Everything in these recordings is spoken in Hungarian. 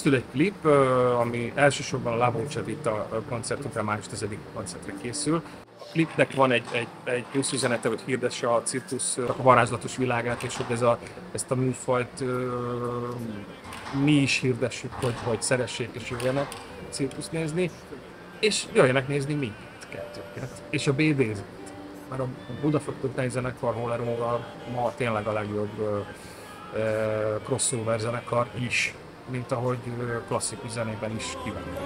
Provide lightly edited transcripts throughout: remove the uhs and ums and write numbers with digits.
készül egy klip, ami elsősorban a Lábon Csevita koncert után május 10-i koncertre készül. A klipnek van egy plusz üzenete, hogy hirdesse a cirkusz a varázslatos világát, és hogy ezt a műfajt mi is hirdessük, hogy szeressék és jöjjenek cirkuszt nézni, és jöjjenek nézni mindkettőket, és a BD-t. Mert a Budafoktói zenekar Holleróval ma tényleg a legjobb crossover zenekar is, mint ahogy klasszikus zenében is kívánják.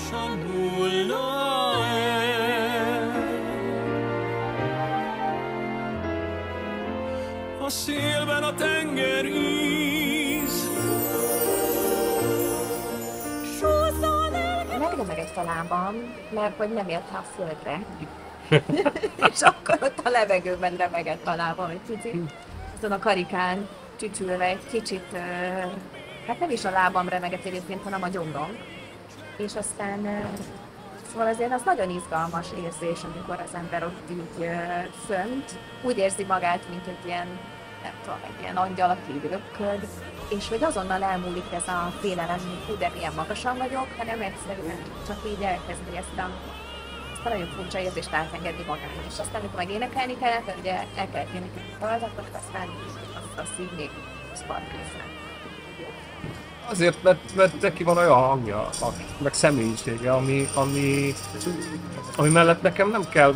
A szélben a tengeríz. Megremegett a lábam, mert hogy nem ért a földre. És akkor ott a levegőben remegett a lábam egy picit. Aztán a karikán csücsülve egy kicsit, hát nem is a lábam remegett egyébként, hanem a gyomrom. És aztán, szóval azért az nagyon izgalmas érzés, amikor az ember ott így fönt, úgy érzi magát, mint egy ilyen, nem tudom, egy ilyen angyal, aki így röpköd, és hogy azonnal elmúlik ez a félelem, hogy de milyen magasan vagyok, hanem egyszerűen csak így elkezdi ezt a nagyon furcsa érzést átengedni magának. És aztán, amikor meg énekelni kellett, mert ugye el kellett énekelni a dalatot, aztán azt így még sparklészre. Azért, mert neki van olyan hangja, meg személyisége, ami mellett nekem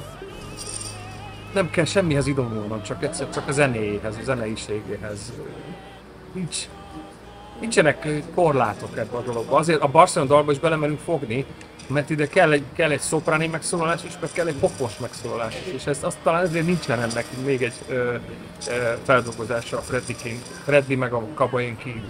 nem kell semmihez idomulnom, csak egyszer csak a zenéjéhez, a zeneiségéhez. Nincsenek korlátok ebben a dologban. Azért a Barcelona dalba is belemerünk fogni, mert ide kell egy szopráni megszólalás is, meg kell egy popos megszólalás is, és azt talán ezért nincsen ennek még egy feldolgozása a Freddie meg a Kabain kívül.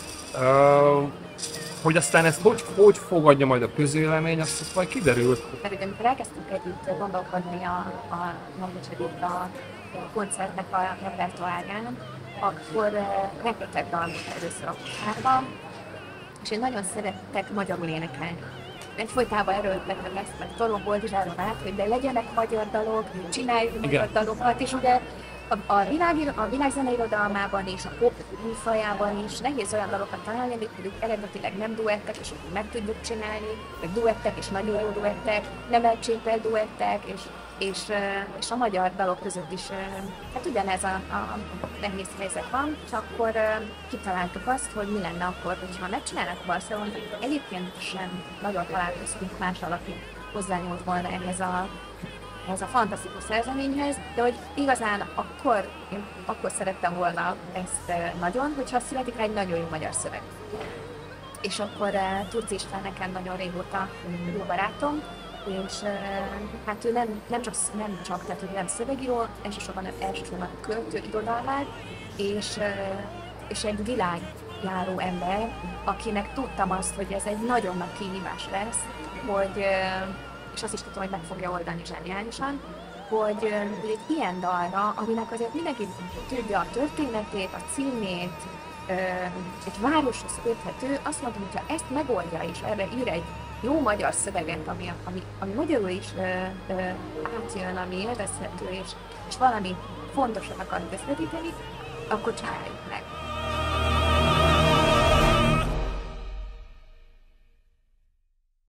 Hogy aztán ezt hogy fogadja majd a közvélemény, azt majd kiderül. Pedig amikor elkezdtünk együtt gondolkodni a Lábon koncertnek a repertoárján, akkor rengeteg dal először a kosárban, és én nagyon szerettek magyarul énekelni. Egyfolytában erőltetem ezt, mert Toron volt is erről át, hogy de legyenek magyar dalok, csináljuk magyar dalokat, és ugye a világzene irodalmában és a pop műfajában is nehéz olyan dalokat találni, amik eredetileg nem duettek, és meg tudjuk csinálni, meg duettek, és nagyon jó duettek, nem elcsépelt duettek, és a magyar dalok között is, hát ugyanez a nehéz helyzet van, és akkor kitaláltuk azt, hogy mi lenne akkor, hogyha megcsinálnak a Barcelonát. Egyébként sem nagyon találkoztunk mással, aki hozzányúlt volna ehhez a fantasztikus szerzeményhez, de hogy igazán én akkor szerettem volna ezt nagyon, hogyha születik rá egy nagyon jó magyar szöveg. És akkor Turci István nekem nagyon régóta jó barátom, és hát ő nem csak, tehát hogy nem szövegíró, elsősorban költő, irodalmár, és egy világjáró ember, akinek tudtam azt, hogy ez egy nagyon nagy kihívás lesz, és azt is tudtam, hogy meg fogja oldani zseniálisan, hogy egy ilyen dalra, aminek azért mindenki tudja a történetét, a címét, egy városhoz köthető, azt mondtam, hogy ha ezt megoldja és erre ír egy jó magyar szöveget, ami magyarul is átjön, ami élvezhető, és valami fontosat akar közvetíteni, akkor csináljuk meg.